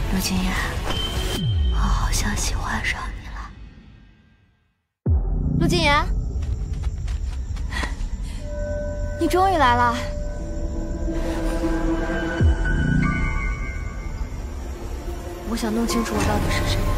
陆金言，我好像喜欢上你了。陆金言，你终于来了。我想弄清楚我到底是谁。